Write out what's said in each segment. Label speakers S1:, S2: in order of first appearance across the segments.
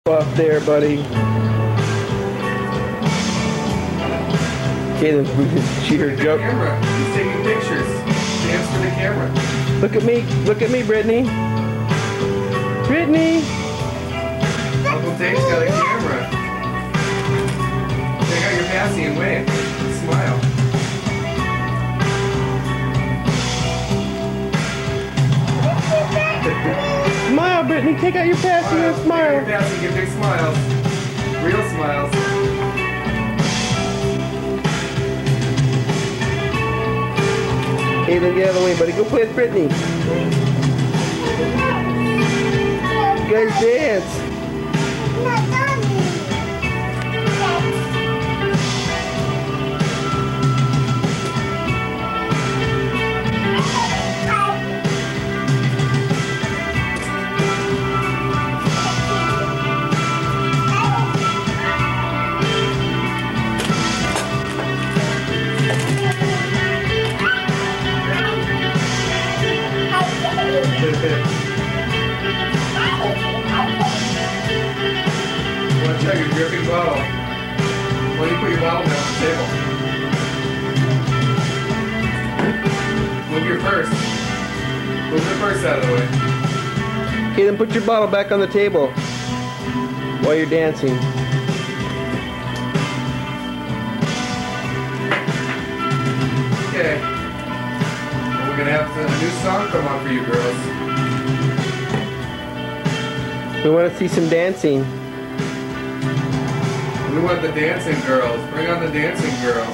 S1: Up there, buddy. Caitlin, she heard joke.
S2: Camera. He's taking pictures. Dance for the camera.
S1: Look at me. Look at me, Brittany. Brittany.
S2: Uncle Dave's got a camera. Check out your passy and wave. Smile.
S1: Smile, Brittany. Take out your passy and smile.
S2: Take out your passy, give big smiles. Real smiles.
S1: Caitlin, get out of the way, buddy. Go play with Brittany. You guys dance.
S2: Watch out, you're dripping bottle. Why do you put your bottle down on the table? Move your purse. Move the purse out of the way.
S1: Caitlin, put your bottle back on the table while you're dancing.
S2: Okay. Well, we're gonna have a new song come on for you girls.
S1: We want to see some dancing.
S2: We want the dancing girls. Bring on the dancing girls.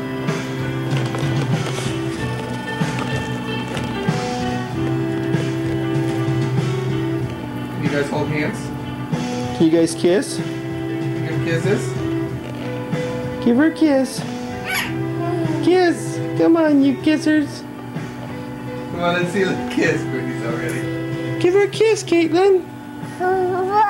S2: Can you guys hold hands?
S1: Can you guys kiss?
S2: Give kisses?
S1: Give her a kiss. Kiss. Come on, you kissers.
S2: Come on, let's see the kiss, Brittany's already.
S1: Give her a kiss, Caitlin.